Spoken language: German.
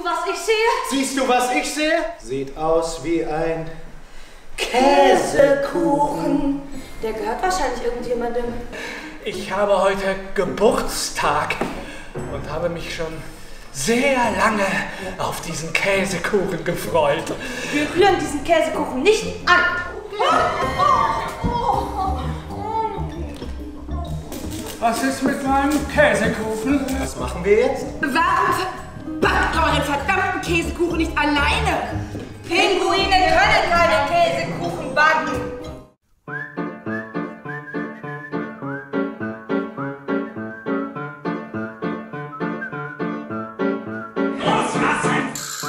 was ich sehe? Siehst du, was ich sehe? Sieht aus wie ein Käsekuchen. Der gehört wahrscheinlich irgendjemandem. Ich habe heute Geburtstag und habe mich schon sehr lange auf diesen Käsekuchen gefreut. Wir rühren diesen Käsekuchen nicht an. Was ist mit meinem Käsekuchen? Was machen wir jetzt? Warum backt euren verdammten Käsekuchen nicht alleine? Pinguine können keine Käsekuchen backen. Loslassen!